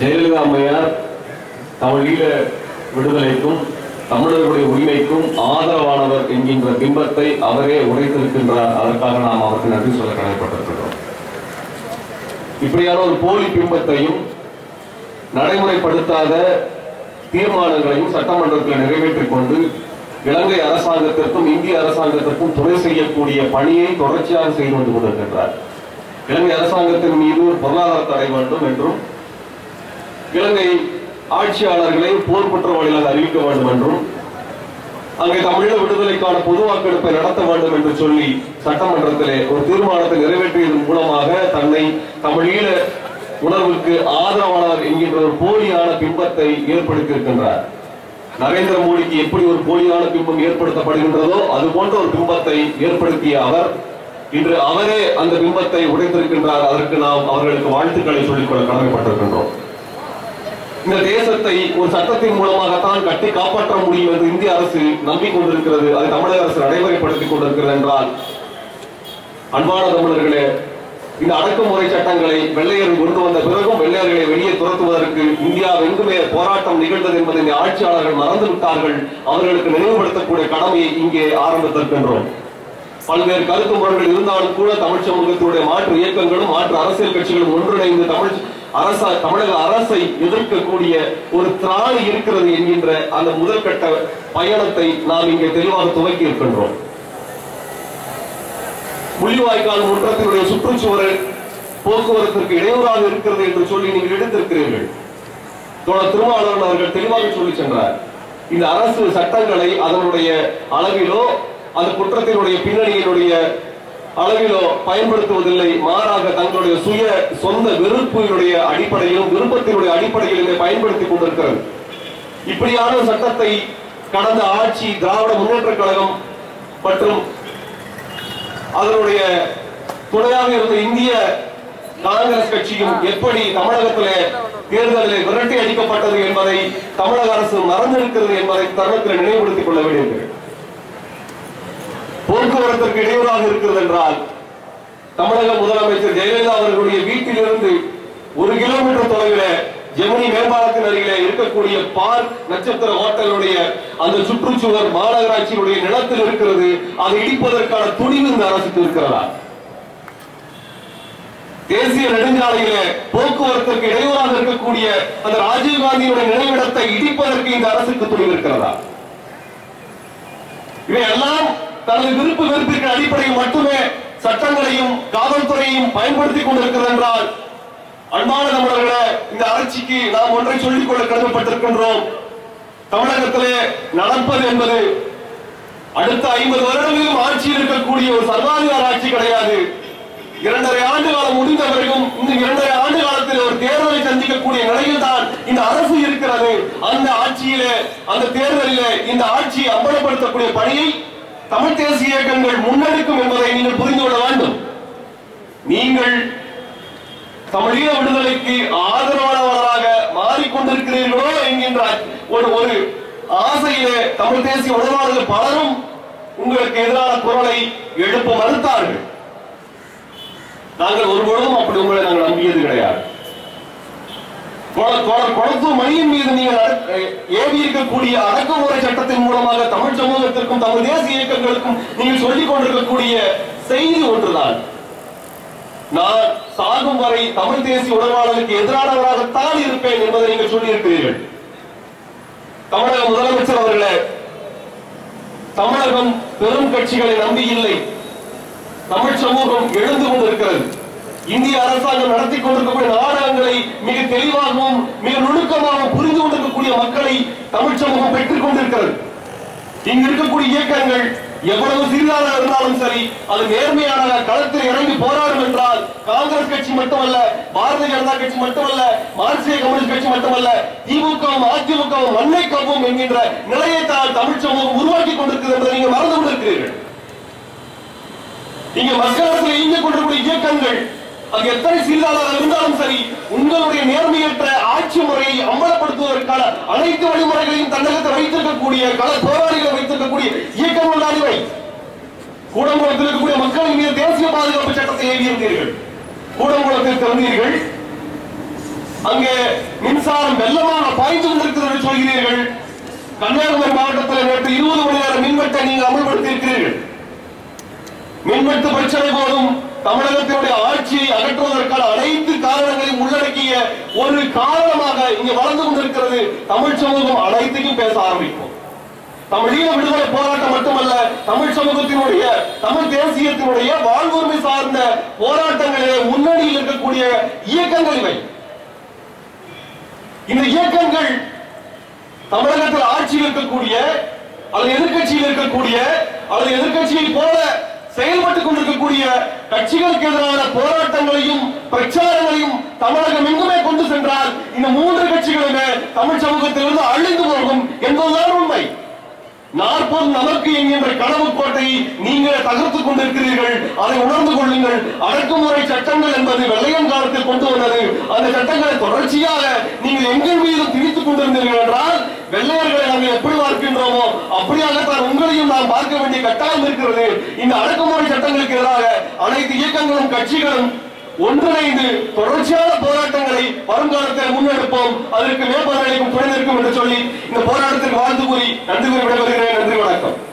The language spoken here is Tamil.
ஜெயலலிதா அம்மையார் தமிழீழ விடுதலைக்கும் தமிழர்களுடைய உரிமைக்கும் ஆதரவானவர் என்கின்ற பிம்பத்தை அவரே உடைத்திருக்கின்றார். அதற்காக நாம் அவருக்கு நன்றி சொல்ல கடமைப்பட்டிருக்கிறோம். இப்படியான ஒரு போலி பிம்பத்தையும் நடைமுறைப்படுத்தாத தீர்மானங்களையும் சட்டமன்றத்தில் நிறைவேற்றிக் கொண்டு இலங்கை அரசாங்கத்திற்கும் இந்திய அரசாங்கத்திற்கும் துணை செய்யக்கூடிய பணியை தொடர்ச்சியாக செய்து வந்து கொண்டிருக்கின்றார். இலங்கை அரசாங்கத்தின் மீது பொருளாதார தடை வேண்டும் என்றும் இலங்கை ஆட்சியாளர்களை போர் குற்றவாளிகளாக அறிவிக்க வேண்டும் என்றும் அங்கே தமிழீழ விடுதலைக்கான பொது வாக்கெடுப்பை நடத்த வேண்டும் என்று சொல்லி சட்டமன்றத்திலே ஒரு தீர்மானத்தை நிறைவேற்றியதன் மூலமாக தன்னை தமிழீழ உணர்வுக்கு ஆதரவாளர் என்கின்ற ஒரு போலியான பிம்பத்தை ஏற்படுத்தி இருக்கின்றார். நரேந்திர மோடிக்கு எப்படி ஒரு போலியான பிம்பம் ஏற்படுத்தப்படுகின்றதோ அது போன்ற ஒரு பிம்பத்தை ஏற்படுத்திய அவர் இன்று அவரே அந்த பிம்பத்தை உடைத்திருக்கின்றார். அதற்கு நாம் அவர்களுக்கு வாழ்த்துக்களை சொல்லிக்கொள்ள கடமைப்பட்டிருக்கின்றோம். இந்த தேசத்தை ஒரு சட்டத்தின் மூலமாகத்தான் கட்டி காப்பாற்ற முடியும் என்று இந்திய அரசு நம்பிக்கொண்டிருக்கிறது. அதை தமிழக அரசு நடைமுறைப்படுத்திக் கொண்டிருக்கிறது என்றால், அன்பான தமிழர்களே, இந்த அடக்குமுறை சட்டங்களை வெள்ளையர்கள் கொண்டு வந்த பிறகும் வெள்ளையர்களை வெளியே துரத்துவதற்கு இந்தியாவெங்குமே போராட்டம் நிகழ்ந்தது என்பதை இந்த ஆட்சியாளர்கள் மறந்து விட்டார்கள். அவர்களுக்கு நினைவுபடுத்தக்கூடிய கடமையை இங்கே ஆரம்பித்திருக்கின்றோம். பல்வேறு கருத்து முறைகள் இருந்தாலும் கூட தமிழ் சமூகத்தினுடைய மாற்று இயக்கங்களும் மாற்று அரசியல் கட்சிகளும் ஒன்றிணைந்து தமிழக அரசை எதிர்க்கக்கூடிய ஒரு திராணி இருக்கிறது என்கின்ற அந்த முதல் கட்ட பயணத்தை நாம் இங்கே தெளிவாக துவக்கி இருக்கின்றோம். முள்ளிவாய்க்கால் முற்றத்தினுடைய சுற்றுச்சுவர் போக்குவரத்திற்கு இடையூறாக இருக்கிறது என்று சொல்லி நீங்கள் எடுத்திருக்கிறீர்கள். தோழர் திருமாவளவன் அவர்கள் தெளிவாக சொல்லி சென்றார். இந்த அரசு சட்டங்களை அதனுடைய அளவிலோ அந்த குற்றத்தினுடைய பின்னணியினுடைய அளவிலோ பயன்படுத்துவதில்லை. மாறாக தங்களுடைய சொந்த வெறுப்பினுடைய அடிப்படையிலும் விருப்பத்தினுடைய அடிப்படையிலுமே பயன்படுத்திக் கொண்டிருக்கிறது. இப்படியான சட்டத்தை கடந்த ஆட்சி திராவிட முன்னேற்ற கழகம் மற்றும் அதனுடைய துணையாக இருந்த இந்திய காங்கிரஸ் கட்சியும் எப்படி தமிழகத்திலே தேர்தலில் விரட்டி அடிக்கப்பட்டது என்பதை தமிழக அரசு மறந்திருக்கிறது என்பதை தருணத்தில் நினைவுபடுத்திக் கொள்ள வேண்டியிருக்கிறது. போக்குவரத்திற்கு இடையூறாக இருக்கிறது என்றால், தமிழக முதலமைச்சர் ஜெயலலிதா அவர்களுடைய வீட்டிலிருந்து 1 கிலோமீட்டர் தொலைவில் ஜெமினி மேம்பாலத்தின் அருகிலே இருக்கக்கூடிய பார்க் நட்சத்திர ஹோட்டலுடைய அந்த சுற்றுச்சுவர் மாநகராட்சியினுடைய நிலத்தில் இருக்கிறது. அதை இடிப்பதற்கான துணிவு இந்த அரசுக்கு இருக்கிறதா? தேசிய நெடுஞ்சாலையிலே போக்குவரத்திற்கு இடையூறாக இருக்கக்கூடிய அந்த ராஜீவ்காந்தியுடைய நினைவிடத்தை இடிப்பதற்கு இந்த அரசுக்கு துணிவு இருக்கிறதா? இவையெல்லாம் தனது விருப்பு வெறுப்பிற்கு அடிப்படையில் மட்டுமே சட்டங்களையும் காவல்துறையையும் பயன்படுத்திக் கொண்டிருக்கிறது என்றால், அன்பான தமிழர்களே, இந்த ஆட்சிக்கு நாம் ஒன்றை சொல்லிக் கொள்ள கடமைப்பட்டிருக்கின்றோம். தமிழகத்திலே நடப்பது என்பது அடுத்த 50 வருடங்களிலும் ஆட்சியில் இருக்கக்கூடிய ஒரு சர்வாதிகார ஆட்சி கிடையாது. 2.5 ஆண்டு காலம் முடிந்த பிறகும் இந்த 2.5 ஆண்டு காலத்தில் ஒரு தேர்தலை சந்திக்கக்கூடிய நிலையில் தான் இந்த அரசு இருக்கிறது. அந்த ஆட்சியிலே அந்த தேர்தலிலே இந்த ஆட்சியை அம்பலப்படுத்தக்கூடிய பணியை தமிழ் தேசிய இயக்கங்கள் முன்னெடுக்கும் என்பதை நீங்கள் புரிந்து கொள்ள வேண்டும். நீங்கள் தமிழீழ விடுதலைக்கு ஆதரவாளராக மாறிக்கொண்டிருக்கிறீர்களோ என்கின்ற ஒரு ஆசையிலே தமிழ் தேசிய உணர்வாளர்கள் பலரும் உங்களுக்கு எதிரான குரலை எழுப்ப மறுத்தார்கள். நாங்கள் ஒருபொழுதும் அப்படி உங்களை நாங்கள் நம்பியது கிடையாது. கொளத்தூர் மணியின் மீது நீங்கள் ஏவி இருக்கக்கூடிய அடக்குமுறை சட்டத்தின் மூலமாக தமிழ் சமூகத்திற்கும் தமிழ் தேசிய இயக்கங்களுக்கும் நீங்கள் சொல்லிக் கொண்டிருக்கக்கூடிய செய்தி ஒன்றுதான். நான் சாகும் வரை தமிழ் தேசிய உணர்வாளர்களுக்கு எதிரானவராகத்தான் இருப்பேன் என்பதை நீங்கள் சொல்லி இருக்கிறீர்கள். தமிழக முதலமைச்சர் அவர்களே, தமிழகம் பெரும் கட்சிகளை நம்பி இல்லை. தமிழ் சமூகம் எழுந்து கொண்டிருக்கிறது. இந்திய அரசாங்கம் நடத்தி கொண்டிருக்கக்கூடிய நாடகங்களை மிக தெளிவாகவும் மிக நுணுக்கமாகவும் புரிந்து கொண்டிருக்கக்கூடிய மக்களை தமிழ் சமூகம் பெற்றுக் கொண்டிருக்கிறது. இங்கு இருக்கக்கூடிய இயக்கங்கள் எவ்வளவு சிறிதாக இருந்தாலும் சரி, அது நேர்மையான களத்தில் இறங்கி போராடும் என்றால் காங்கிரஸ் கட்சி மட்டுமல்ல, பாரதிய ஜனதா கட்சி மட்டுமல்ல, மார்க்சிய கம்யூனிஸ்ட் கட்சி மட்டுமல்ல, திமுகவும் அதிமுகவும் மண்ணை கவ்வும் என்கின்ற நிலையை தான் தமிழ் சமூகம் உருவாக்கி கொண்டிருக்கிறது என்பதை நீங்கள் மறந்து கொண்டிருக்கிறீர்கள். இங்க மக்களத்தில் இயங்கிக் கொண்டிருக்கூடிய இயக்கங்கள் அது எத்தனை சிறிதாக இருந்தாலும் சரி, உங்களுடைய நேர்மையற்ற ஆட்சி முறையை அமலப்படுத்துவதற்கான அனைத்து வழிமுறைகளையும் தன்னகத்தை வைத்திருக்கக்கூடிய கள போராளிகளை வைத்திருக்கக்கூடிய இயக்கங்கள் தான் இவை. கூடங்குளத்தில் இருக்கக்கூடிய மக்களின் மீது தேசிய பாதுகாப்பு சட்டத்தை ஏவியிருந்தீர்கள். கூடங்குளத்தில் திறந்தீர்கள். அங்கே மின்சாரம் வெள்ளமாக பாய்ந்து கொண்டிருக்கிறது என்று சொல்கிறீர்கள். கன்னியாகுமரி மாவட்டத்தில் நேற்று 20 மணி நேரம் மின்வெட்டை நீங்கள் அமல்படுத்தி இருக்கிறீர்கள். மின்வெட்டு பிரச்சனை போதும் தமிழகத்தினுடைய ஆட்சியை அகற்றுவதற்கான அனைத்து காரணங்களையும் உள்ளடக்கிய ஒரு காரணமாக இங்கு வளர்ந்து கொண்டிருக்கிறது. தமிழ் சமூகம் அனைத்தையும் பேச ஆரம்பிக்கும். தமிழீழ விடுதலை போராட்டம் மட்டுமல்ல, தமிழ் சமூகத்தினுடைய தமிழ் தேசியத்தினுடைய வாழ்வுரிமை சார்ந்த போராட்டங்களிலே முன்னணியில் இருக்கக்கூடிய இயக்கங்கள் இவை. இந்த இயக்கங்கள் தமிழகத்தில் ஆட்சியில் இருக்கக்கூடிய அல்லது எதிர்கட்சியில் இருக்கக்கூடிய அல்லது எதிர்கட்சியை போல செயல்பட்டுக் கொண்டிருக்கக்கூடிய கட்சிகளுக்கு எதிரான போராட்டங்களையும் பிரச்சாரங்களையும் தமிழகம் எங்குமே கொண்டு சென்றால் இந்த 3 கட்சிகளுமே தமிழ் சமூகத்திலிருந்து அழிந்து போகும் என்பதுதான் உண்மை. 40 நமக்கு என்கின்ற கனவு கோட்டையை நீங்கள் தகர்த்துக் கொண்டிருக்கிறீர்கள். அதை உணர்ந்து கொள்ளுங்கள். அடக்குமுறை சட்டங்கள் என்பது வெள்ளையன் காலத்தில் கொண்டு வந்தது. அந்த சட்டங்களை தொடர்ச்சியாக நீங்கள் எங்கள் மீது திணித்துக் கொண்டிருந்தீர்கள் என்றால் வெள்ளையர்களை நாங்கள் எப்படி பார்க்கின்றோமோ அப்படியாகத்தான் உங்களையும் நாம் பார்க்க வேண்டிய கட்டாயம் இருக்கிறது. இந்த அடக்குமுறை சட்டங்களுக்கு எதிராக அனைத்து இயக்கங்களும் கட்சிகளும் ஒன்றிணைந்து தொடர்ச்சியான போராட்டங்களை வருங்காலத்தில் முன்னெடுப்போம். அதற்கு மேற்பதற்கும் துணை நிற்கும் என்று சொல்லி இந்த போராட்டத்திற்கு வாழ்த்து கூறி நன்றி கூறி விடைபெறுகிறேன். நன்றி, வணக்கம்.